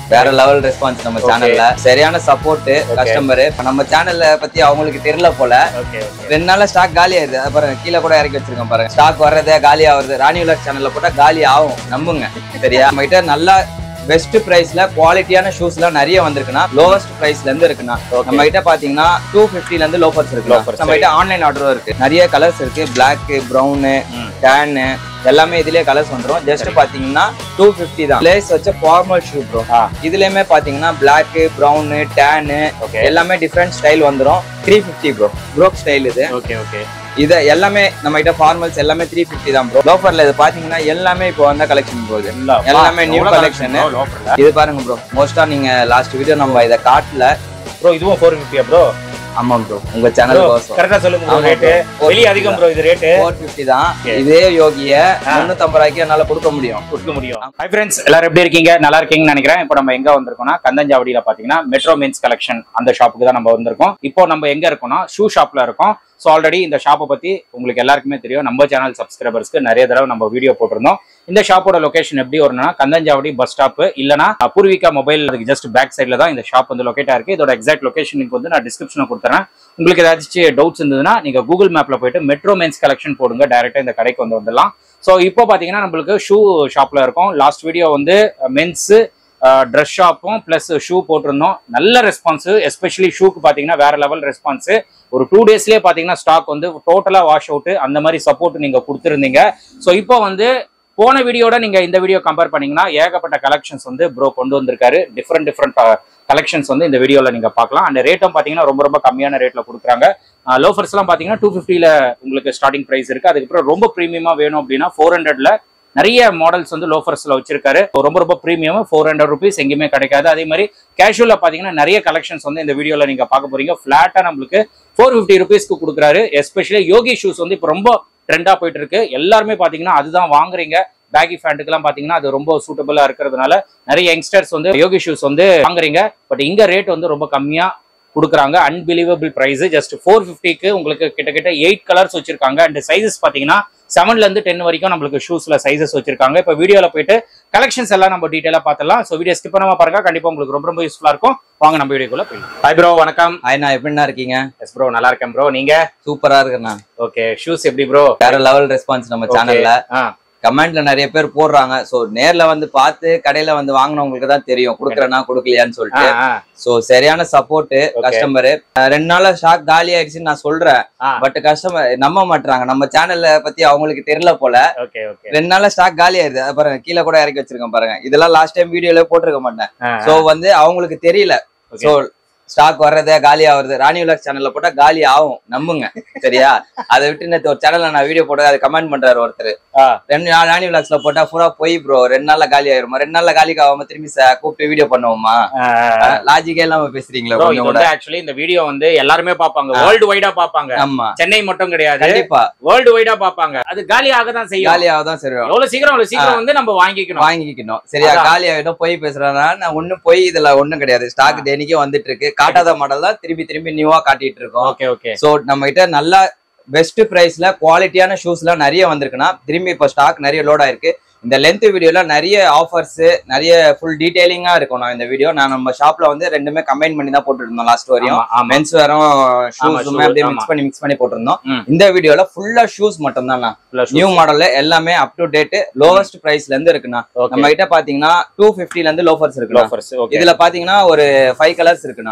வேற level response நம்ம சேனல்ல. சரியான சப்போர்ட் கஸ்டமர். நம்ம சேனல்ல பத்தி அவங்களுக்கு தெரியல போல. 2 நாள்ல ஸ்டாக் காலி ஆயிருது. பாருங்க கீழே கூட இறக்கி வச்சிருக்கோம் பாருங்க. ஸ்டாக் வர்றதே காலி ஆகுது. ராணி விலாக் சேனல்ல போட்டா காலி ஆகும், நம்புங்க. சரியா? நம்ம கிட்ட நல்லா பெஸ்ட் பிரைஸ்ல குவாலிட்டியான ஷூஸ்லாம் நிறைய வந்திருக்குன்னா லோவஸ்ட் பிரைஸ்ல இருந்து இருக்குன்னா நம்ம கிட்ட பாத்தீங்கன்னா 250ல இருந்து லோஃபர்ஸ் இருக்கு. நம்ம கிட்ட ஆன்லைன் ஆர்டரும் இருக்கு. நிறைய கலர்ஸ் இருக்கு. பிளாக், பிரவுன், டேன் எல்லாமே இதுலயே கலர்ஸ் வந்துரும். ஜஸ்ட் பாத்தீங்கன்னா 250 தான். லேஸ் வச்ச ஃபார்மல் ஷூ ப்ரோ. இதுலயுமே பாத்தீங்கன்னா பிளாக், பிரவுன், டேன் எல்லாமே டிஃபரெண்ட் ஸ்டைல் வந்துரும். 350 ப்ரோ. ப்ரோக் ஸ்டைல் இது. Okay okay. இது எல்லாமே நம்ம கிட்ட ஃபார்மல்ஸ் எல்லாமே 350 தான் ப்ரோ. லோஃபர்ல இது பாத்தீங்கன்னா எல்லாமே இப்போ வந்த கலெக்ஷன் ப்ரோ. இது எல்லாமே நியூ கலெக்ஷன். இது பாருங்க ப்ரோ. மோஸ்டா நீங்க லாஸ்ட் வீடியோ நம்ம இத காட்டல ப்ரோ. இதுவும் 450 ப்ரோ. ஆமா ப்ரோ. உங்க சேனல் கோசம் கரெக்ட்டா சொல்லுங்க ப்ரோ. ரேட் வெளிய அதிகம் ப்ரோ. இது ரேட் 450 தான். இதே யோகிய 350 ரூபாய்க்கு என்னால கொடுக்க முடியும். ஹாய் ஃப்ரெண்ட்ஸ், எல்லாரும் எப்படி இருக்கீங்க? நல்லா இருக்கீங்கன்னு நினைக்கிறேன். இப்போ நம்ம எங்க வந்திருக்கோம்னா கந்தஞ்சாவடியில பாத்தீங்கன்னா மெட்ரோ மென்ஸ் கலெக்ஷன் அந்த ஷாப்புக்கு தான் நம்ம வந்திருக்கோம். இப்போ நம்ம எங்க இருக்கோம்னா ஷூ ஷாப்ல இருக்கோம். ஸோ ஆல்ரெடி இந்த ஷாப்பை பத்தி உங்களுக்கு எல்லாருக்குமே தெரியும். நம்ம சேனல் சப்ஸ்கிரைபர்ஸ்க்கு நிறைய தடவை நம்ம வீடியோ போட்டிருந்தோம். இந்த ஷாப்போட லொகேஷன் எப்படி வரும்னா கந்தஞ்சாவடி பஸ் ஸ்டாப் இல்லனா பூர்விகா மொபைல் அதுக்கு ஜஸ்ட் பேக் சைட்ல தான் இந்த ஷாப் வந்து லொகேட் ஆயிருக்கு. இதோட எக்ஸாக்ட் லொகேஷன் வந்து நான் டிஸ்கிரிப்ஷன்ல கொடுத்துறேன். உங்களுக்கு ஏதாச்சும் டவுட்ஸ் இருந்ததுன்னா நீங்க கூகுள் மேப்ல போயிட்டு மெட்ரோ மென்ஸ் கலெக்ஷன் போடுங்க. டைரக்டா இந்த கடைக்கு வந்துடலாம். ஸோ இப்போ பாத்தீங்கன்னா நம்மளுக்கு ஷூ ஷாப்ல இருக்கும். லாஸ்ட் வீடியோ வந்து மென்ஸ் ட்ரெஸ் ஷாப்பும் பிளஸ் ஷூ போட்டிருந்தோம். நல்ல ரெஸ்பான்ஸ். எஸ்பெஷலி ஷூக்கு பாத்தீங்கன்னா வேற லெவல் ரெஸ்பான்ஸ். ஒரு 2 டேஸ்லயே பாத்தீங்கன்னா ஸ்டாக் வந்து டோட்டலா வாஷ் அவுட் அந்த மாதிரி சப்போர்ட் நீங்க கொடுத்துருந்தீங்க. ஸோ இப்போ வந்து போன வீடியோட நீங்க இந்த வீடியோ கம்பேர் பண்ணீங்கன்னா ஏகப்பட்ட கலெக்ஷன்ஸ் வந்து ப்ரோ கொண்டு வந்திருக்காரு. டிஃப்ரெண்ட் கலெக்ஷன்ஸ் வந்து இந்த வீடியோல நீங்க பார்க்கலாம். அந்த ரேட்டும் பாத்தீங்கன்னா ரொம்ப ரொம்ப கம்மியான ரேட்ல கொடுக்குறாங்க. லோஃபர்ஸ் எல்லாம் பாத்தீங்கன்னா 250ல உங்களுக்கு ஸ்டார்டிங் பிரைஸ் இருக்கு. அதுக்கப்புறம் ரொம்ப ப்ரீமியமா வேணும் அப்படின்னா 400ல நிறைய மாடல்ஸ் வந்து லோஃபர்ஸ்ல வச்சிருக்காரு. ரொம்ப ரொம்ப ப்ரீமியம் 400 rupees எங்கேயுமே கிடைக்காது. அதே மாதிரி கேஷுவலா பாத்தீங்கன்னா நிறைய கலெக்ஷன்ஸ் வந்து இந்த வீடியோல நீங்க பார்க்க போறீங்க. பிளாட்டா நம்மளுக்கு 450 rupeesக்கு கொடுக்குறாரு. எஸ்பெஷலி யோகி ஷூஸ் வந்து இப்போ ரொம்ப ட்ரெண்டா போயிட்டு இருக்கு. எல்லாருமே பாத்தீங்கன்னா அதுதான் வாங்குறீங்க. பேகி பேண்ட்டுக்கு எல்லாம் பாத்தீங்கன்னா அது ரொம்ப சூட்டபிளா இருக்கிறதுனால நிறைய யங்ஸ்டர்ஸ் வந்து யோகி ஷூஸ் வந்து வாங்குறீங்க. பட் இங்க ரேட் வந்து ரொம்ப கம்மியா கொடுக்குறாங்க. Unbelievable price. ஜஸ்ட் 450க்கு உங்களுக்கு கிட்டத்தட்ட 8 கலர்ஸ் வச்சிருக்காங்க. அண்ட் சைசஸ் பாத்தீங்கன்னா 7ல இருந்து 10 வரைக்கும் நம்மளுக்கு ஷூஸ்ல சைசஸ் வச்சிருக்காங்க. இப்போ வீடியோல போயிட்டு கலெக்ஷன்ஸ் எல்லாம் நம்ம டீடைலா பார்த்துலாம். ஸோ வீடியோ ஸ்கிப் பண்ணாம பாருங்க. கண்டிப்பா உங்களுக்கு ரொம்ப ரொம்ப யூஸ்ஃபுல்லா இருக்கும். வாங்க நம்ம வீடியோக்குள்ள போயிடலாம். ஹாய் ப்ரோ, வணக்கம். ஹாய்ண்ணா, எப்படிண்ணா இருக்கீங்க? எஸ் ப்ரோ, நல்லா இருக்கேன் ப்ரோ. நீங்க? சூப்பரா இருக்குண்ணா. ஓகே, ஷூஸ் எப்படி ப்ரோ? வேற லெவல் ரெஸ்பான்ஸ் நம்ம சேனல்ல. கமெண்ட்ல நிறைய பேர் போடுறாங்க. சோ நேர்ல வந்து பார்த்து கடையில வந்து வாங்கினவங்களுக்கு தான் தெரியும் கொடுக்குறேன்னா கொடுக்கலையான்னு சொல்லிட்டு. சோ சரியான சப்போர்ட் கஸ்டமர். 2 நாள்ல ஸ்டாக் காலி ஆயிடுச்சுன்னு நான் சொல்றேன். பட் கஸ்டமர் நம்ப மாட்டாங்க. நம்ம சேனல்ல பத்தி அவங்களுக்கு தெரியல போல. 2 நாள்ல ஸ்டாக் காலி ஆயிருது. பாருங்க கீழே கூட இறக்கி வச்சிருக்கேன் பாருங்க. இதெல்லாம் லாஸ்ட் டைம் வீடியோல போட்டிருக்க மாட்டேன். சோ வந்து அவங்களுக்கு தெரியல. சோ ஸ்டாக் வர்றதே காலி ஆகுறது. ராணி விலாக் சேனல்ல போட்டா காலி ஆகும், நம்புங்க. சரியா? அதை விட்டு நேற்று ஒரு சேனல்ல நான் வீடியோ போட்டது அது கமெண்ட் பண்றாரு ஒருத்தர். 2 நாள் ராணி விலாக்ஸ்ல போட்டா பூரா போய் ப்ரோ 2 நாள்ல காலி ஆயிருமா? 2 நாள்ல காலிக்கு ஆகாம திரும்பி கூப்பிட்டு வீடியோ பண்ணுவோமா? லாஜிக்கே இல்லாம பேசுறீங்களா? ஆக்சுவலி இந்த வீடியோ வந்து எல்லாருமே பாப்பாங்க. வேர்ல்டு வைடா பாப்பாங்க. ஆமா, சென்னை மட்டும் கிடையாது, கண்டிப்பா வேர்ல்டு வைடா பாப்பாங்க. அது காலி ஆகதான் செய்யும். காலி ஆகதான் சரி. எவ்வளவு சீக்கிரம் வந்து நம்ம வாங்கிக்கணும். சரியா? காலி ஆகிடும். போய் பேசுறேன்னா நான் ஒண்ணும் போய் இதுல ஒண்ணும் கிடையாது. ஸ்டாக் டெய்லிக்கே வந்துட்டு இருக்கு. காட்டாத மாடல் தான் திரும்பி நியூவா காட்டிட்டு இருக்கோம். ஓகே. சோ நம்ம கிட்ட நல்ல பெஸ்ட் பிரைஸ்ல குவாலிட்டியான ஷூஸ் எல்லாம் நிறைய வந்திருக்குன்னா திரும்பி இப்ப ஸ்டாக் நிறைய லோட் ஆயிருக்கு. இந்த லென்த் வீடியோல நிறைய ஆஃபர்ஸ் நிறைய ஃபுல் டீடைலிங்கா இருக்கும். நான் இந்த வீடியோ நம்ம ஷாப்ல வந்து ரெண்டுமே கம்பைன் பண்ணி தான் போட்டு இருந்தோம். லாஸ்ட் வரையும் மென்ஸ் வேறும் ஷூஸுமே அப்படியே மிக்ஸ் பண்ணி போட்டிருந்தோம். இந்த வீடியோல ஃபுல்லா ஷூஸ் மட்டும் தான். நியூ மாடல்ல எல்லாமே அப் டு டேட் லோவஸ்ட் பிரைஸ்ல இருந்து இருக்குண்ணா. நம்ம கிட்ட பாத்தீங்கன்னா 250ல இருந்து லோஃபர்ஸ் இருக்கு. இதுல பாத்தீங்கன்னா ஒரு 5 கலர்ஸ் இருக்குண்ணா.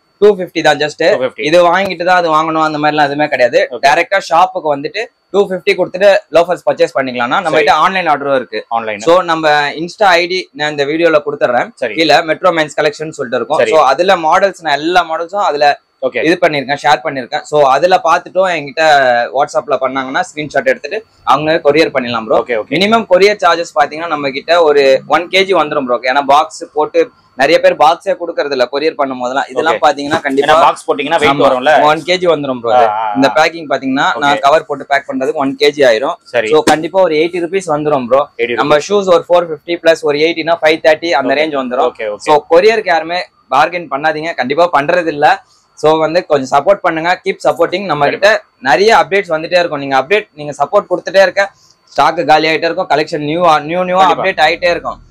250 தான். ஜஸ்ட் இது வாங்கிட்டு தான் அது வாங்கணும் அந்த மாதிரி எல்லாம் எதுவுமே கிடையாது. டைரக்டா ஷாப்புக்கு வந்துட்டு 250 கொடுத்துட்டு லோஃபர்ஸ் பர்ச்சேஸ் பண்ணிக்கலாம்னா நம்ம கிட்ட ஆன்லைன் ஆர்டரும் இருக்கு. சோ நம்ம இன்ஸ்டா ஐடி நான் இந்த வீடியோல கொடுத்துறேன். கீழே மெட்ரோ மென்ஸ் கலெக்ஷன் சொல்லிட்டு இருக்கும். சோ அதுல மாடல்ஸ் நான் எல்லா மாடல்ஸும் அதுல இது பண்ணிருக்கேன், ஷேர் பண்ணிருக்கேன். சோ அதுல பாத்துட்டும் என்கிட்ட வாட்ஸ்அப்ல பண்ணாங்கன்னா ஸ்கிரீன்ஷாட் எடுத்துட்டு அவங்க கொரியர் பண்ணிடலாம் ப்ரோ. மினிமம் கொரியர் சார்ஜஸ் பாத்தீங்கன்னா நம்ம கிட்ட ஒரு 1 kg வந்துடும் ப்ரோ. ஏன்னா பாக்ஸ் போட்டு நிறைய பேர் பாக்ஸே கொடுக்கறது இல்ல கொரியர் பண்ணும் போதெல்லாம். இதெல்லாம் பாத்தீங்கன்னா கண்டிப்பா பாக்ஸ் போட்டீங்கன்னா வெயிட் வரும்ல. 1 kg வந்துரும் ப்ரோ. இந்த பேக்கிங் பாத்தீங்கன்னா நான் கவர் போட்டு பேக் பண்றதுக்கு 1 kg ஆயிரும். சோ கண்டிப்பா ஒரு 80 rupees வந்துரும் ப்ரோ. நம்ம ஷூஸ் ஒரு 450 பிளஸ் ஒரு 80னா 530 அந்த ரேஞ்ச் வந்துரும். சோ கொரியருக்கு யாருமே பார்கெயின் பண்ணாதீங்க, கண்டிப்பா பண்றது இல்ல. சோ வந்து கொஞ்சம் சப்போர்ட் பண்ணுங்க. Keep supporting. நம்ம கிட்ட நிறைய அப்டேட்ஸ் வந்துட்டே இருக்கும். நீங்க சப்போர்ட் கொடுத்துட்டே இருக்க ஸ்டாக் காலி ஆயிட்டே இருக்கும். கலெக்ஷன் நியூவா அப்டேட் ஆயிட்டே இருக்கும்.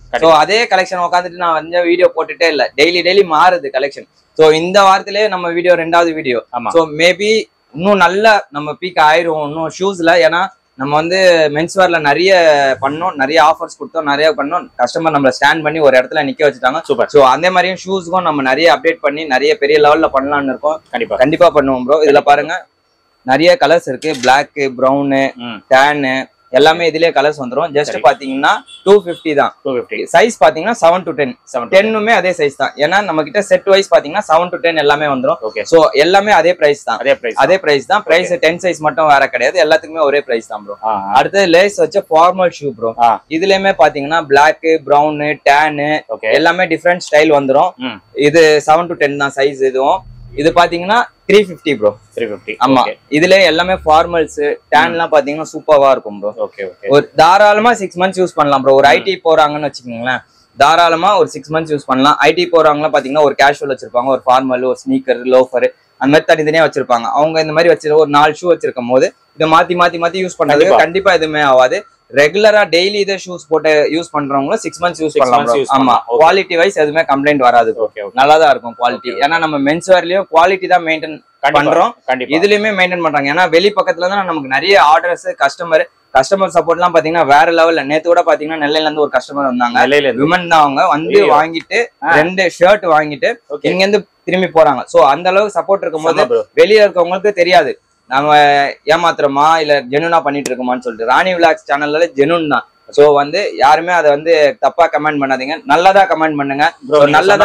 சோ அதே கலெக்ஷன் உட்காந்துட்டு நான் வந்து வீடியோ போட்டுட்டே இல்ல, டெய்லி மாறுது கலெக்ஷன். சோ இந்த வாரத்திலே நம்ம வீடியோ 2வது வீடியோ. சோ மேபி இன்னும் நல்லா நம்ம பீக் ஆயிரும் இன்னும் ஷூஸ்ல. ஏன்னா நம்ம வந்து மென்ஸ்வேர்ல நிறைய பண்ணோம், நிறைய ஆஃபர்ஸ் கொடுத்தோம், நிறைய பண்ணோம். கஸ்டமர் நம்மள ஸ்டாண்ட் பண்ணி ஒரு இடத்துல நிக்க வச்சுட்டாங்க. சூப்பர். சோ அந்த மாதிரியும் ஷூஸ்க்கும் நம்ம நிறைய அப்டேட் பண்ணி நிறைய பெரிய லெவல்ல பண்ணலாம்னு இருக்கோம். கண்டிப்பா பண்ணுவோம் ப்ரோ. இதுல பாருங்க நிறைய கலர்ஸ் இருக்கு, பிளாக், ப்ரௌனு, டேனு எல்லாமே இதுலயே கலர்ஸ் வந்துரும். ஜஸ்ட் பாத்தீங்கன்னா 250 தான். 250 சைஸ் பாத்தீங்கன்னா 7 to 10. 10மே அதே சைஸ் தான். ஏன்னா நம்ம கிட்ட செட் வைஸ் பாத்தீங்கன்னா 7 to 10 எல்லாமே வந்துரும். சோ எல்லாமே அதே பிரைஸ் தான். அதே பிரைஸ் தான். பிரைஸ் 10 சைஸ் மட்டும் வேற கிடையாது, எல்லாத்துக்குமே ஒரே பிரைஸ் தான் ப்ரோ. அடுத்து லேஸ் வச்ச ஃபார்மல் ஷூ ப்ரோ. இதுலயுமே பாத்தீங்கன்னா பிளாக், பிரவுன், டேன் எல்லாமே டிஃபரெண்ட் ஸ்டைல் வந்துரும். இது 7 to 10 தான் சைஸ். இதுவும் இது பாத்தீங்கன்னா 350 ப்ரோ. 350. ஆமா, இதுல எல்லாமே ஃபார்மல்ஸ், டேன் எல்லாம் பாத்தீங்கன்னா சூப்பரா இருக்கும் ப்ரோ. ஒரு தாராளமா 6 months யூஸ் பண்ணலாம் ப்ரோ. ஒரு ஐடி போறாங்கன்னு வச்சுக்கோங்களேன், தாராளமா ஒரு 6 months யூஸ் பண்ணலாம். ஐடி போறவங்கலாம் பாத்தீங்கன்னா ஒரு கேஷுவல் வச்சிருப்பாங்க, ஒரு ஃபார்மல், ஒரு ஸ்னீக்கர், லோஃபர் அந்த மாதிரி தனித்தனியா வச்சிருப்பாங்க. அவங்க இந்த மாதிரி வச்சிருக்க ஒரு 4 ஷூ வச்சிருக்கும் போது இதை மாத்தி யூஸ் பண்றது கண்டிப்பா எதுவுமே ஆகாது. ரெகுலரா டெய்லி இதை ஷூஸ் போட்டு யூஸ் பண்றவங்களும் 6 months யூஸ் பண்ணலாம். ஆமா, குவாலிட்டி வைஸ் எதுவுமே கம்ப்ளைண்ட் வராது, நல்லாதான் இருக்கும் குவாலிட்டி. ஏன்னா நம்ம மென்ஸ் வேர்லயும் குவாலிட்டி தான் மெயின்டைன் பண்றோம், இதுலயுமே மெயின்டைன் பண்றாங்க. ஏன்னா வெளி பக்கத்துல தான் நமக்கு நிறைய ஆர்டர்ஸ், கஸ்டமர் சப்போர்ட் எல்லாம் பாத்தீங்கன்னா வேற லெவல்ல. நேத்து கூட பாத்தீங்கன்னா நெல்லையில இருந்து ஒரு கஸ்டமர் வந்தாங்க, விமன் தான். அவங்க வந்து வாங்கிட்டு 2 ஷர்ட் வாங்கிட்டு இங்க இருந்து திரும்பி போறாங்க. சோ அந்த அளவுக்கு சப்போர்ட் இருக்கும் போது வெளியே இருக்கவங்களுக்கு தெரியாது நம்ம ஏமாத்துறோமா இல்ல ஜெனுனா பண்ணிட்டு இருக்கோமான்னு சொல்லிட்டு. ராணி விலாக்ஸ் சேனல்ல ஜெனுன் தான். சோ வந்து யாருமே அதை வந்து தப்பா கமெண்ட் பண்ணாதீங்க, நல்லதா கமெண்ட் பண்ணுங்க. நல்லதா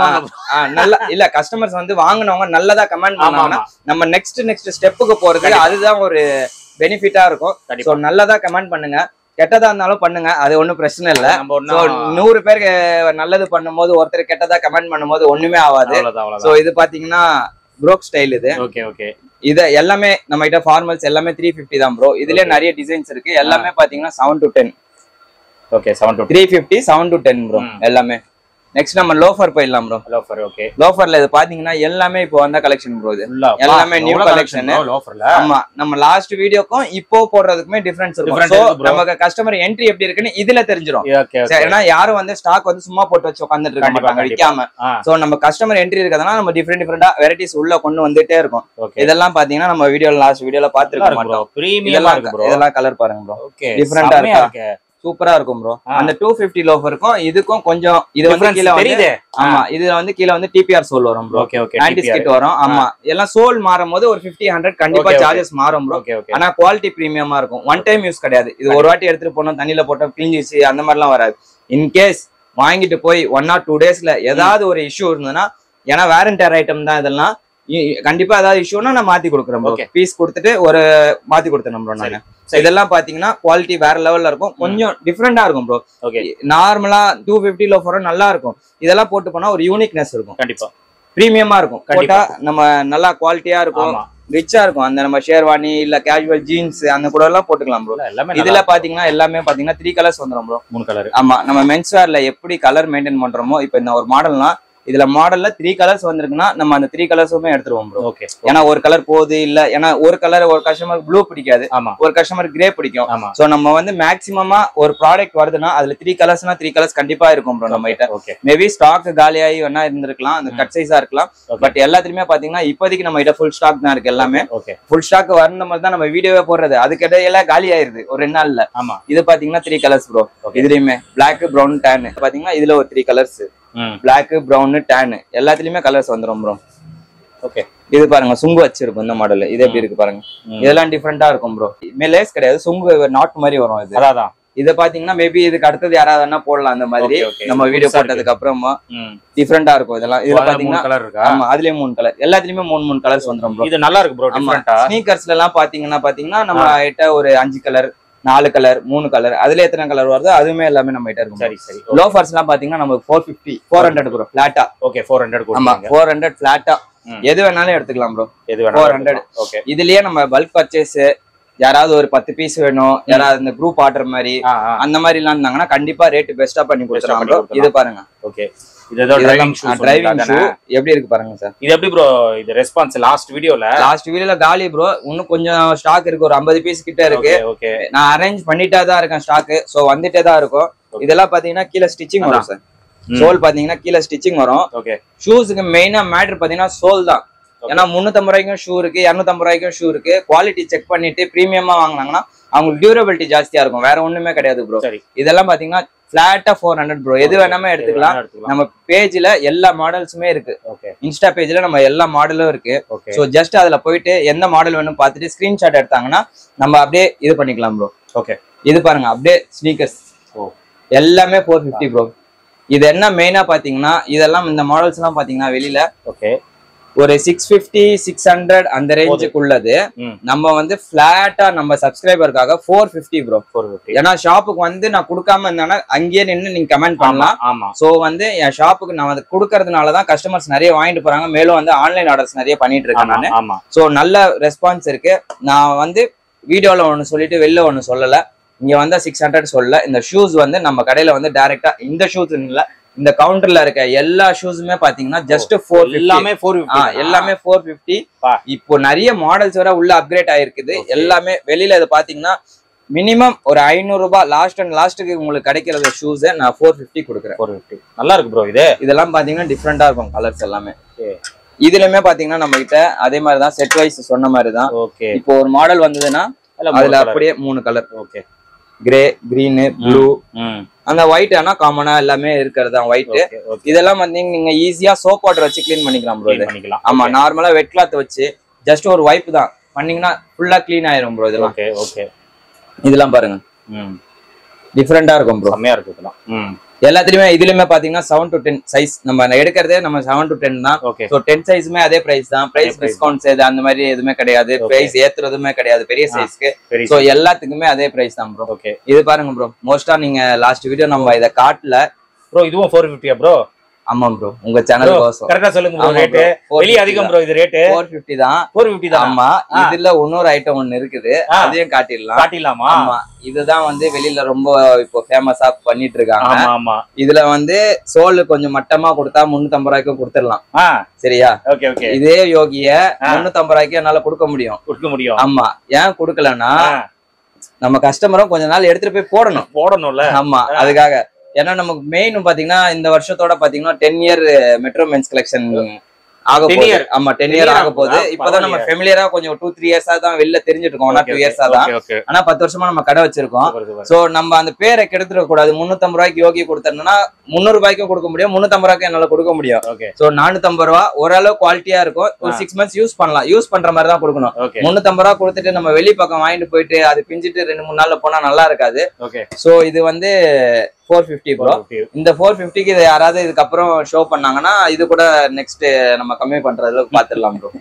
நல்லா இல்ல, கஸ்டமர்ஸ் வந்து வாங்கினவங்க நல்லதா கமெண்ட் பண்ணாங்கன்னா நம்ம நெக்ஸ்ட் ஸ்டெப்புக்கு போறது அதுதான் ஒரு பெனிஃபிட்டா இருக்கும். சோ நல்லதா கமெண்ட் பண்ணுங்க, கெட்டதா இருந்தாலும் பண்ணுங்க, அது ஒண்ணும் பிரச்சனை இல்ல. 100 பேருக்கு நல்லது பண்ணும் போது ஒருத்தர் கெட்டதா கமெண்ட் பண்ணும் போது ஒண்ணுமே ஆகாது. சோ இது பாத்தீங்கன்னா ப்ரோக் ஸ்டைல். இது இது எல்லாமே நம்ம கிட்ட ஃபார்மல்ஸ் எல்லாமே 350 தான் ப்ரோ. இதுல நிறைய டிசைன்ஸ் இருக்கு. எல்லாமே பாத்தீங்கன்னா 7 to 10. 350 7 to 10 ப்ரோ எல்லாமே. நெக்ஸ்ட் நம்ம லோஃபர் போயிடலாம் ப்ரோ. லோஃபர்ல இது பாத்தீங்கன்னா எல்லாமே இப்போ வந்த கலெக்ஷன் ப்ரோ. இது எல்லாமே நியூ கலெக்ஷன். ஆமா, நம்ம லாஸ்ட் வீடியோக்கும் இப்போ போடுறதுக்குமே டிஃபரன்ஸ் இருக்கும். சோ நமக்கு கஸ்டமர் என்ட்ரி எப்படி இருக்குன்னு இதுல தெரிஞ்சிடும். ஏன்னா யாரும் வந்து ஸ்டாக் வந்து சும்மா போட்டு வச்சு உட்காந்துட்டு இருக்க மாட்டாங்க விற்காம. சோ நம்ம கஸ்டமர் என்ட்ரி இருக்கிறதுனால நம்ம டிஃபரெண்டா வெரைட்டிஸ் உள்ள கொண்டு வந்துட்டே இருக்கும். இதெல்லாம் பாத்தீங்கன்னா நம்ம வீடியோல லாஸ்ட் வீடியோல பாத்துருக்க மாட்டோம். இதெல்லாம் கலர் பாருங்க ப்ரோ, டிஃபரெண்டா இருக்கு, சூப்பரா இருக்கும் ப்ரோ. அந்த 250 லோஃபருக்கும் இதுக்கும் கொஞ்சம் இது வந்து கீழ வந்து ஆமா, இதுல வந்து கீழ வந்து டிபிஆர் சோல் வரும் ப்ரோ, ஆன்டி ஸ்கிட் வரும். ஆமா, எல்லாம் சோல் மாறும்போது ஒரு 50-100 கண்டிப்பா சார்ஜஸ் மாறும் ப்ரோ. ஆனா குவாலிட்டி பிரீமியமா இருக்கும். ஒன் டைம் யூஸ் கிடையாது. இது ஒரு வாட்டி எடுத்துட்டு போனோம், தண்ணியில போட்டோம், கிழிஞ்சிச்சு அந்த மாதிரிலாம் வராது. இன்கேஸ் வாங்கிட்டு போய் 1 or 2 daysல ஏதாவது ஒரு இஷ்யூ இருந்ததுன்னா, ஏன்னா வேரண்டர் ஐட்டம் தான் இதெல்லாம், கண்டிப்பா ஏதாவது இஷ்யூனா நான் மாத்தி கொடுக்குறேன் ப்ரோ. பீஸ் கொடுத்துட்டு ஒரு மாத்தி கொடுத்துறேன் ப்ரோ. நான் இதெல்லாம் பாத்தீங்கன்னா குவாலிட்டி வேற லெவல்ல இருக்கும், கொஞ்சம் டிஃபரெண்டா இருக்கும் ப்ரோ. நார்மலா 250 லோஃபர் நல்லா இருக்கும். இதெல்லாம் போட்டு போனா ஒரு யூனிக்னஸ் இருக்கும், கண்டிப்பா பிரீமியமா இருக்கும். போட்டா நம்ம நல்லா குவாலிட்டியா இருக்கும், ரிச்சா இருக்கும். அந்த நம்ம ஷேர்வானி இல்ல கேஜுவல் ஜீன்ஸ் அந்த கூட எல்லாம் போட்டுக்கலாம் ப்ரோ. இதுல பாத்தீங்கன்னா எல்லாமே பாத்தீங்கன்னா 3 கலர்ஸ் வந்துடும் ப்ரோ. 3 கலர். ஆமா, நம்ம மென்ஸ் வேர்ல எப்படி கலர் மெயின்டைன் பண்றோமோ, இப்ப இந்த ஒரு மாடல்னா இதுல மாடல்ல 3 கலர்ஸ் வந்திருக்குன்னா நம்ம அந்த 3 கலர்ஸுமே எடுத்துருவோம் ப்ரோ. ஏன்னா ஒரு கலர் போகுது இல்ல, ஏன்னா ஒரு கலர் ஒரு கஸ்டமருக்கு ப்ளூ பிடிக்காது, ஒரு கஸ்டமர் கிரே பிடிக்கும். சோ நம்ம வந்து மேக்ஸிமமா ஒரு ப்ராடக்ட் வருதுன்னா அதுல 3 கலர்ஸ்னா 3 கலர்ஸ் கண்டிப்பா இருக்கும் ப்ரோ நம்ம கிட்ட. மேபி ஸ்டாக் காலியாகி வேணா இருந்திருக்கலாம், அந்த கட் சைஸா இருக்கலாம். பட் எல்லாத்துலயுமே பாத்தீங்கன்னா இப்போதைக்கு நம்ம கிட்ட ஃபுல் ஸ்டாக் தான் இருக்கு. எல்லாமே ஃபுல் ஸ்டாக் வரணும் மாதிரி தான் நம்ம வீடியோவே போடுறது. அதுக்கு இடையில காலி ஆயிருது ஒரு 2 நாள்ல. இது பாத்தீங்கன்னா 3 கலர்ஸ் ப்ரோ. இதுலயுமே பிளாக், பிரவுன், டேன் பாத்தீங்கன்னா இதுல ஒரு 3 கலர்ஸ், பிளாக், பிரவுன், டேன் எல்லாத்துலயுமே கலர்ஸ் வந்துரும் ப்ரோ. ஓகே, இது பாருங்க சுங்கு வச்சிருக்கும் இந்த மாடல். இது எப்படி இருக்கு பாருங்க, இதெல்லாம் டிஃபரெண்டா இருக்கும் ப்ரோ. லேஸ் கிடையாது, சுங்கு நாட் மாதிரி வரும் இது. அதான் இத பாத்தீங்கன்னா மேபி இதுக்கு அடுத்தது யாராவது போடலாம் அந்த மாதிரி. நம்ம வீடியோ போட்டதுக்கு அப்புறமா டிஃபரெண்டா இருக்கும் இதெல்லாம். இதுல பாத்தீங்கன்னா ஆமா, அதுலயே 3 கலர், எல்லாத்துலயுமே 3 கலர்ஸ் வந்துரும் ப்ரோ. இது நல்லா இருக்கு ப்ரோ. ஸ்னீக்கர்ஸ்ல எல்லாம் பாத்தீங்கன்னா நம்ம கிட்ட ஒரு 5 கலர், 4 கலர், 3 கலர், அதுல எத்தனை கலர் வருதோ அதுவுமே எல்லாமே நம்ம கிட்ட இருக்கும். சரி சரி. லோஃபர்ஸ் எல்லாம் பாத்தீங்கன்னா நமக்கு 450 400 ப்ரோ ஃபிளாட்டா. ஓகே, 400. ஆமா, 400 ஃபிளாட்டா எது வேணாலும் எடுத்துக்கலாம் ப்ரோ. எது வேணாலும் 400. ஓகே, இதுலயே நம்ம பல்க் பர்ச்சேஸ் யாராவது ஒரு 10 பீஸ் வேணும், யாராவது இந்த குரூப் ஆர்டர் மாதிரி அந்த மாதிரி எல்லாம் இருந்தாங்கன்னா கண்டிப்பா ரேட் பெஸ்டா பண்ணி கொடுத்துறாங்க. இது பாருங்க. ஓகே, இது டிரைவிங் ஷூ எப்படி இருக்கு பாருங்க சார். இது எப்படி ப்ரோ இது ரெஸ்பான்ஸ் லாஸ்ட் வீடியோல காலி ப்ரோ. இன்னும் கொஞ்சம் ஸ்டாக் இருக்கு, ஒரு 50 பீஸ் கிட்ட இருக்கு. ஓகே, நான் அரேஞ்ச் பண்ணிட்டே தான் இருக்கேன் ஸ்டாக். சோ வந்துட்டே தான் இருக்கும். இதெல்லாம் பாத்தீங்கன்னா கீழ ஸ்டிச்சிங் வரும் சார். சோல் பாத்தீங்கன்னா கீழ ஸ்டிச்சிங் வரும். ஓகே, ஷூஸ்க்கு மெயினா மேட்டர் பாத்தீங்கன்னா சோல் தான். ஏன்னா 350 ரூபாய்க்கும் ஷூ இருக்கு, 250 ரூபாய்க்கும் ஷூ இருக்கு. குவாலிட்டி செக் பண்ணிட்டு பிரீமியமா வாங்கினாங்கன்னா அவங்களுக்கு டியூரபிலிட்டி ஜாஸ்தியா இருக்கும். வேற ஒண்ணுமே கிடையாது ப்ரோ. இதெல்லாம் பாத்தீங்கன்னா பிளாட்டா 400 ப்ரோ. எது வேணாமே எடுத்துக்கலாம். நம்ம பேஜ்ல எல்லா மாடல்ஸுமே இருக்கு. இன்ஸ்டா பேஜ்ல நம்ம எல்லா மாடலும் இருக்கு. சோ ஜஸ்ட் அதுல போயிட்டு எந்த மாடல் வேணும் பார்த்துட்டு ஸ்கிரீன்ஷாட் எடுத்தாங்கன்னா நம்ம அப்படியே இது பண்ணிக்கலாம் ப்ரோ. ஓகே, இது பாருங்க அப்படியே ஸ்னீக்கர்ஸ் எல்லாமே 450 ப்ரோ. இது என்ன மெயினா பாத்தீங்கன்னா இதெல்லாம் இந்த மாடல்ஸ் எல்லாம் பாத்தீங்கன்னா வெளியில ஒரு 650 600 அந்த ரேஞ்சுக்குள்ளது. நம்ம வந்து பிளாட்டா நம்ம சப்ஸ்கிரைபருக்காக 450 ப்ரோ. ஏன்னா ஷாப்புக்கு வந்து நான் கொடுக்காம இருந்தானா அங்கேயே நின்று நீங்க கமெண்ட் பண்ணலாம். சோ வந்து என் ஷாப்புக்கு நான் வந்து கொடுக்கறதுனாலதான் கஸ்டமர்ஸ் நிறைய வாங்கிட்டு போறாங்க. மேலும் வந்து ஆன்லைன் ஆர்டர்ஸ் நிறைய பண்ணிட்டு இருக்கேன் நானு. சோ நல்ல ரெஸ்பான்ஸ் இருக்கு. நான் வந்து வீடியோல ஒண்ணு சொல்லிட்டு வெளில ஒண்ணு சொல்லல. இங்க வந்தா 600 சொல்லல. இந்த ஷூஸ் வந்து நம்ம கடையில வந்து டைரக்டா இந்த ஷூஸ் இல்ல, இந்த கவுண்டர்ல இருக்க எல்லா ஷூஸுமே பாத்தீங்கன்னா ஜஸ்ட் 450. எல்லாமே 450. இப்போ நிறைய மாடல்ஸ் வர உள்ள அப்கிரேட் ஆயிருக்குது. எல்லாமே வெளியில இதை பாத்தீங்கன்னா மினிமம் ஒரு 500 ரூபாய் லாஸ்ட்டுக்கு உங்களுக்கு கிடைக்கிற ஷூஸ் நான் 450 கொடுக்குறேன். 450 நல்லா இருக்கு ப்ரோ. இதெல்லாம் பாத்தீங்கன்னா டிஃப்ரெண்டா இருக்கும் கலர்ஸ் எல்லாமே. இதுலயுமே பாத்தீங்கன்னா நம்ம கிட்ட அதே மாதிரிதான் செட் வைஸ் சொன்ன மாதிரிதான். இப்போ ஒரு மாடல் வந்ததுன்னா அதுல அப்படியே 3 colour. Okay, grey, green, blue, அந்த ஒயிட். ஆனா காமனா எல்லாமே இருக்கிறது ஒயிட். இதெல்லாம் வந்து நீங்க ஈஸியா சோப் வாட்டர் வச்சு கிளீன் பண்ணிக்கலாம் ப்ரோ. ஆமா, நார்மலா வெட் கிளாத் வச்சு ஜஸ்ட் ஒரு வைப் தான் பண்ணீங்கன்னா ஃபுல்லா கிளீன் ஆயிரும் ப்ரோ. இதெல்லாம் இதெல்லாம் பாருங்க டிஃபரெண்டா இருக்கும் ப்ரோ. செம்மையா இருக்கு இதெல்லாம். எல்லாத்துலயுமே இதுலயுமே பாத்தீங்கன்னா 7 to 10 சைஸ் நம்ம எடுக்கிறதே நம்ம 7 to 10 தான். சோ 10 சைஸுமே அதே பிரைஸ் தான். பிரைஸ் டிஸ்கவுண்ட்ஸ் அந்த மாதிரி எதுவுமே கிடையாது. பிரைஸ் ஏத்துறதுமே கிடையாது பெரிய சைஸ்க்கு. சோ எல்லாத்துக்குமே அதே பிரைஸ் தான் ப்ரோ. இது பாருங்க ப்ரோ, மோஸ்டா நீங்க லாஸ்ட் வீடியோ நம்ம இத காட்டல ப்ரோ. இதுவும் 450 ப்ரோ. ஆமா ப்ரோ, உங்க சேனல் கோசம் கரெக்ட்டா சொல்லுங்க ப்ரோ. ரேட் வெளிய அதிகம் ப்ரோ. இது ரேட் 450 தான். 450 தான். ஆமா, இதுல இன்னொரு ஐட்டம் ஒன்னு இருக்குது, அதையும் காட்டிடலாமா? ஆமா, இதுதான் வந்து வெளியில ரொம்ப இப்போ ஃபேமஸா பண்ணிட்டு இருக்காங்க. ஆமா, இதுல வந்து சோல் கொஞ்சம் மட்டமா கொடுத்தா 350 ரூபாய்க்கு கொடுத்துடலாம். சரியா? Okay okay. இதே யோகிய 350 ரூபாய்க்கு என்னால கொடுக்க முடியும். ஆமா, ஏன் கொடுக்கலன்னா நம்ம கஸ்டமரும் கொஞ்ச நாள் எடுத்துட்டு போய் போடணும்ல. ஆமா, அதுக்காக. ஏன்னா நமக்கு மெயின் பாத்தீங்கன்னா இந்த வருஷத்தோட பாத்தீங்கன்னா 10 இயர் மெட்ரோ மென்ஸ் கலெக்ஷன் ஆக போகுது. ஆமா, 10 இயர் ஆக போகுது. இப்பதான் நம்ம ஃபெமிலியரா கொஞ்சம் 2-3 இயர்ஸா தான் வெளில தெரிஞ்சிட்டு இருக்கோம். 1 or 2 இயர்ஸா தான். ஆனா 10 வருஷமா நம்ம கடை வச்சிருக்கோம். சோ நம்ம அந்த பேரை கெடுத்துட கூடாது. 350 ரூபாய்க்கு யோகி கொடுத்தோம்னா 300 ரூபாய்க்கும் கொடுக்க முடியும், 350 ரூபாய்க்கு என்னால கொடுக்க முடியும். சோ 450 ரூபா ஓரளவு குவாலிட்டியா இருக்கும். ஒரு 6 months யூஸ் பண்ணலாம். யூஸ் பண்ற மாதிரி தான் கொடுக்கணும். 350 ரூபா கொடுத்துட்டு நம்ம வெளி பக்கம் வாங்கிட்டு போயிட்டு அது பிஞ்சிட்டு 2-3 நாள்ல போனா நல்லா இருக்காது. சோ இது வந்து 450 ப்ரோ. இந்த 450க்கு இதை யாராவது இதுக்கப்புறம் ஷோ பண்ணாங்கன்னா இது கூட நெக்ஸ்ட் நம்ம கம்மி பண்றதுல பாத்துடலாம் ப்ரோ.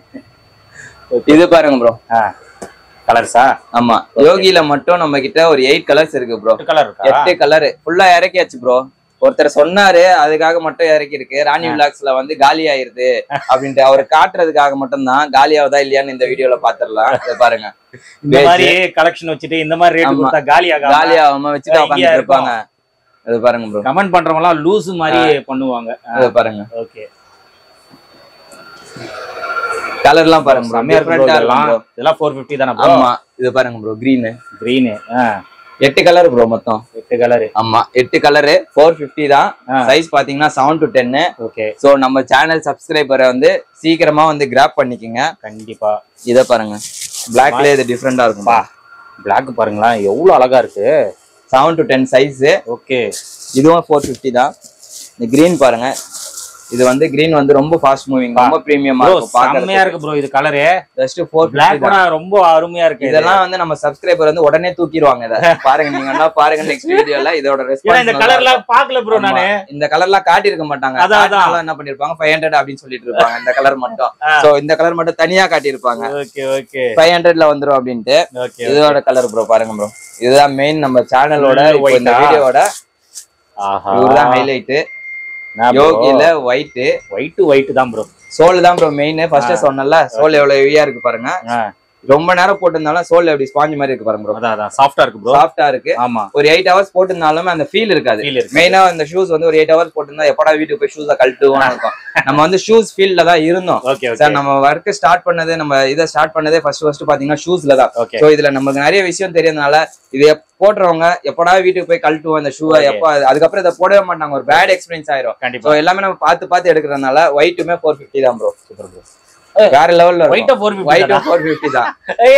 இது பாருங்க ப்ரோ, கலர்ஸா? ஆமா, யோகில மட்டும் நம்ம கிட்ட ஒரு 8 கலர்ஸ் இருக்கு ப்ரோ. 8 கலர் ஃபுல்லா இறக்கியாச்சு ப்ரோ. ஒருத்தர் சொன்னாரு அதுக்காக மட்டும் இறக்கி இருக்கு. ராணி விலாக்ஸ்ல வந்து காலி ஆயிருது அப்படின்ட்டு அவரு காட்டுறதுக்காக மட்டும் தான். காலியாவதா இல்லையான்னு இந்த வீடியோல பாத்துடலாம். இதை பாருங்க, இந்த மாதிரி கலெக்ஷன் வச்சுட்டு இந்த மாதிரி ரேட் கொடுத்தா காலியாகாம வச்சுட்டு உட்கார்ந்து இருப்பாங்க. அது பாருங்க ப்ரோ, கமெண்ட் பண்றவங்க எல்லாம் லூஸ் மாதிரி பண்ணுவாங்க. அது பாருங்க. ஓகே, கலர்லாம் பாருங்க ப்ரோ, டிஃபரண்டா இருக்கு. இதெல்லாம் 450 தான ப்ரோ? ஆமா, இது பாருங்க ப்ரோ, கிரீன் 8 கலர் ப்ரோ, மொத்தம் 8 கலர். ஆமா, 8 கலர் 450 தான். சைஸ் பாத்தீங்கன்னா 7 to 10. ஓகே, சோ நம்ம சேனல் சப்ஸ்கிரைபரை வந்து சீக்கிரமா வந்து கிராப் பண்ணிக்கங்க கண்டிப்பா. இத பாருங்க, பிளாக்ல இது டிஃபரண்டா இருக்கும். பிளாக் பாருங்களா எவ்வளவு அழகா இருக்கு. 7 to 10 சைஸ். ஓகே, இதுவும் 450 தான். இந்த கிரீன் பாருங்க, இது வந்து கிரீன் வந்து ரொம்ப ஃபாஸ்ட் மூவிங், ரொம்ப பிரீமியமா இருக்கும். செமையா இருக்கு ப்ரோ. இது கலர் ஜஸ்ட் 450. பிளாக் கூட ரொம்ப அருமையா இருக்கு. இதெல்லாம் வந்து நம்ம சப்ஸ்கிரைபர் வந்து உடனே தூக்கிடுவாங்க. இத பாருங்க, நீங்க என்ன பாருங்க நெக்ஸ்ட் வீடியோல இதோட ரெஸ்பான்ஸ். இந்த கலர்லாம் பார்க்கல ப்ரோ நானு. இந்த கலர்லாம் காட்டி இருக்க மாட்டாங்க. அதனால என்ன பண்ணிருப்பாங்க 500 அப்படினு சொல்லிட்டு இருப்பாங்க இந்த கலர் மட்டும். சோ இந்த கலர் மட்டும் தனியா காட்டி இருப்பாங்க. ஓகே ஓகே, 500ல வந்துரும் அப்படினு. இதோட கலர் ப்ரோ பாருங்க ப்ரோ, இதுதான் மெயின் நம்ம சேனலோட இந்த வீடியோவோட. ஆஹா, இதுதான் ஹைலைட். யோகில ஒயிட் தான் ப்ரோ. சோல் தான் ப்ரோ மெயின். ஃபர்ஸ்ட் சொன்னல சோல் எவ்வளவு ஹெவியா இருக்கு பாருங்க. ரொம்ப நேரம் போட்டிருந்தாலும் சோல் எப்படி ஸ்பாஞ்ச் மாதிரி இருக்கு பாருங்க ப்ரோ. அதான் சாஃப்டா இருக்கு ப்ரோ. சாஃப்டா இருக்கு. ஆமா. ஒரு 8 hours போட்டிருந்தாலுமே அந்த ஃபீல் இருக்காது. மெயினா இந்த ஷூஸ் வந்து ஒரு 8 hours போட்டிருந்தா எப்படா வீட்டுக்கு போய் ஷூஸை கழட்டுவோம்னு இருக்கும். நம்ம வந்து ஷூஸ் ஃபீல்ட்ல தான் இருந்தோம் சார். நம்ம ஒர்க் ஸ்டார்ட் பண்ணது, நம்ம இதை ஸ்டார்ட் பண்ணதே ஃபர்ஸ்ட் பாத்தீங்கன்னா ஷூஸ்ல தான். சோ இதுல நமக்கு நிறைய விஷயம் தெரியறதுனால இது போடுறவங்க எப்படா வீட்டுக்கு போய் கழட்டுவோம் இந்த ஷூவை எப்ப, அதுக்கப்புறம் இதை போடவே மாட்டாங்க. ஒரு பேட் எக்ஸ்பீரியன்ஸ் ஆயிரும். சோ எல்லாமே நம்ம பார்த்து எடுக்கிறதுனால ஒயிட்டுமே 450 தான் ப்ரோ. Super bro. வேற லெவல்ல ஒயிட்டும் 450 தான்.